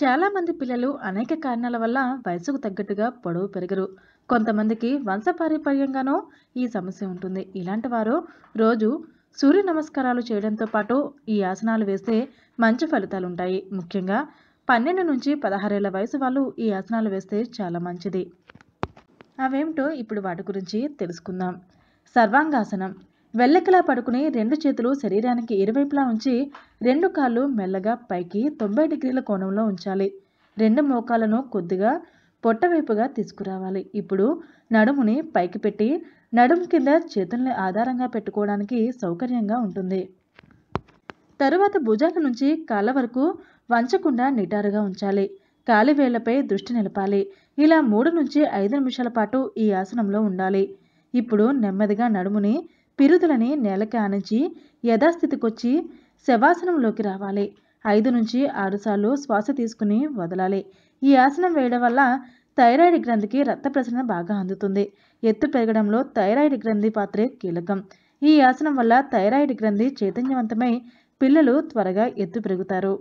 చాలా మంది పిల్లలు అనేక కారణాల వల్ల వయసుకు తగ్గట్టుగా పొడవు పెరగరు. కొంతమందికి వంశపారంపర్యంగానూ ఈ సమస్య ఉంటుంది. ఇలాంటి వారు రోజు సూర్య నమస్కారాలు చేయడంతో పాటు ఈ ఆసనాలు వేస్తే మంచి ఫలితాలు ఉంటాయి. ముఖ్యంగా 12 నుంచి 16 ఏళ్ల వయసు వాళ్ళు ఈ ఆసనాలు వేస్తే చాలా మంచిది. అవేమిటో ఇప్పుడు వాటి గురించి తెలుసుకుందాం. సర్వాంగాసనం. వెల్లకిలా పడుకుని 2 చేతులు శరీరానికి ఇరువైపులా ఉంచి 2 కాళ్ళు మెల్లగా పైకి 90 డిగ్రీల కోణంలో ఉంచాలి. 2 మోకాళ్ళను కొద్దిగా పొట్టవైపుగా తీసుకురావాలి. ఇప్పుడు నడుముని పైకి పెట్టి నడుము కింద చేతుల్ని ఆధారంగా పెట్టుకోవడానికి సౌకర్యంగా ఉంటుంది. తరువాత భుజాల నుంచి కాళ్ళ వరకు వంచకుండా నిటారుగా ఉంచాలి. కాలి వేళ్లపై దృష్టి నిలపాలి. ఇలా 3 నుంచి 5 నిమిషాల పాటు ఈ ఆసనంలో ఉండాలి. ఇప్పుడు నెమ్మదిగా నడుముని పిరుదులని నేలకి ఆనించి యథాస్థితికొచ్చి శవాసనంలోకి రావాలి. 5 నుంచి 6 సార్లు శ్వాస తీసుకుని వదలాలి. ఈ ఆసనం వేయడం వల్ల థైరాయిడ్ గ్రంథికి రక్త ప్రసరణ బాగా అందుతుంది. ఎత్తు పెరగడంలో థైరాయిడ్ గ్రంథి పాత్రే కీలకం. ఈ ఆసనం వల్ల థైరాయిడ్ గ్రంథి చైతన్యవంతమై పిల్లలు త్వరగా ఎత్తు పెరుగుతారు.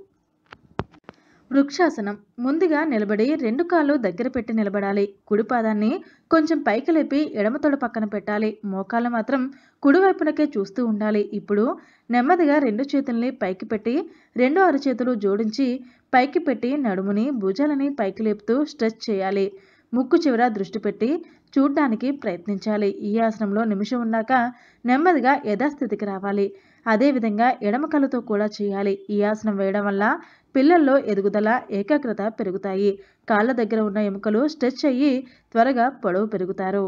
వృక్షాసనం. ముందుగా నిలబడి 2 కాళ్ళు దగ్గర పెట్టి నిలబడాలి. కుడి పాదాన్ని కొంచెం పైకి లేపి ఎడమ తొడ పక్కన పెట్టాలి. మోకాళ్ళు మాత్రం కుడివైపునకే చూస్తూ ఉండాలి. ఇప్పుడు నెమ్మదిగా 2 చేతుల్ని పైకి పెట్టి 2 అరచేతులు జోడించి పైకి పెట్టి నడుముని భుజాలని పైకి లేపుతూ స్ట్రెచ్ చేయాలి. ముక్కు చివర దృష్టి పెట్టి చూడ్డానికి ప్రయత్నించాలి. ఈ ఆసనంలో నిమిషం ఉన్నాక నెమ్మదిగా యథాస్థితికి రావాలి. అదేవిధంగా ఎడమ కాలుతో కూడా చేయాలి. ఈ ఆసనం వేయడం వల్ల పిల్లల్లో ఎదుగుదల, ఏకాగ్రత పెరుగుతాయి. కాళ్ళ దగ్గర ఉన్న ఎముకలు స్ట్రెచ్ అయ్యి త్వరగా పొడవు పెరుగుతారు.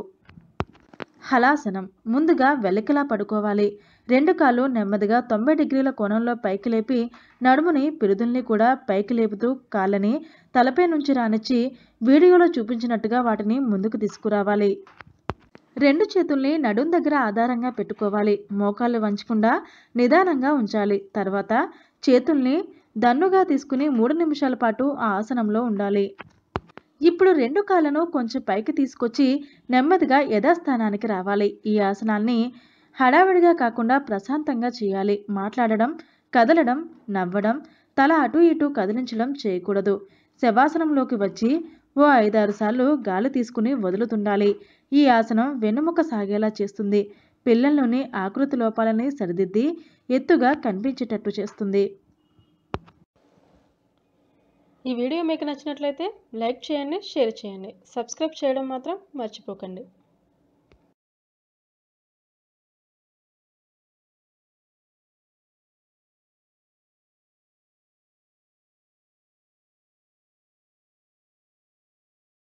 హలాసనం. ముందుగా వెల్లకిలా పడుకోవాలి. 2 కాళ్ళు నెమ్మదిగా 90 డిగ్రీల కోణంలో పైకి లేపి నడుముని పిరుదుల్ని కూడా పైకి లేపుతూ కాళ్ళని తలపై నుంచి రానిచ్చి వీడియోలో చూపించినట్టుగా వాటిని ముందుకు తీసుకురావాలి. 2 చేతుల్ని నడుం దగ్గర ఆధారంగా పెట్టుకోవాలి. మోకాళ్ళు వంచకుండా నిదానంగా ఉంచాలి. తర్వాత చేతుల్ని దన్నుగా తీసుకుని 3 నిమిషాల పాటు ఆ ఆసనంలో ఉండాలి. ఇప్పుడు 2 కాళ్ళను కొంచెం పైకి తీసుకొచ్చి నెమ్మదిగా యథాస్థానానికి రావాలి. ఈ ఆసనాల్ని హడావిడిగా కాకుండా ప్రశాంతంగా చేయాలి. మాట్లాడడం, కదలడం, నవ్వడం, తల అటు ఇటు కదిలించడం చేయకూడదు. శవాసనంలోకి వచ్చి ఓ 5-6 సార్లు గాలి తీసుకుని వదులుతుండాలి. ఈ ఆసనం వెన్నుముక సాగేలా చేస్తుంది. పిల్లల్లోని ఆకృతి లోపాలని సరిదిద్ది ఎత్తుగా కనిపించేటట్టు చేస్తుంది. ఈ వీడియో మీకు నచ్చినట్లయితే లైక్ చేయండి, షేర్ చేయండి. సబ్స్క్రైబ్ చేయడం మాత్రం మర్చిపోకండి.